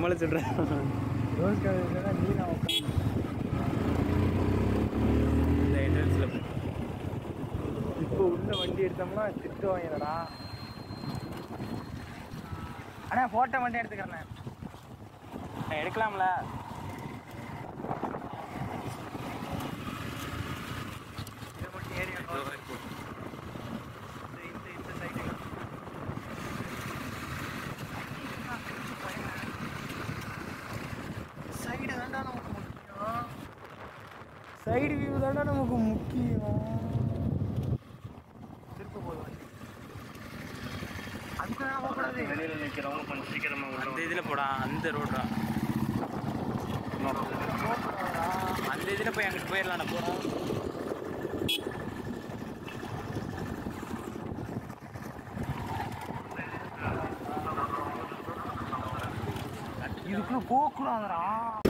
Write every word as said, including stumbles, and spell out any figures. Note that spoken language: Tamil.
நம்மள சொல்கிறேன். ரோஸ் கலர் நீ நான் இந்த என்ட்ரன்ஸில் இப்போ உள்ள வண்டி எடுத்தோம்னா திட்டு வாங்கிடா. அண்ணா ஃபோட்டோ மட்டும் எடுத்துக்கிறேண்ணே. எடுக்கலாம்ல? இதை மட்டும் ஏரியா இந்த இந்த சைடு சைடு தாண்டா நமக்கு முக்கியம். சைடு வியூ தாண்டா நமக்கு முக்கியம். திருப்ப போதும் அந்த போகக்கூடாது. வெளியில் நிற்கிறவங்க கொஞ்சம் சீக்கிரமாக அந்த இதில் போடா, அந்த ரோடா அந்த இதில் போய் அங்கிட்டு போயிடலாம். நான் போகிறோம். இதுக்குள்ள போகக்கூடாதுடா.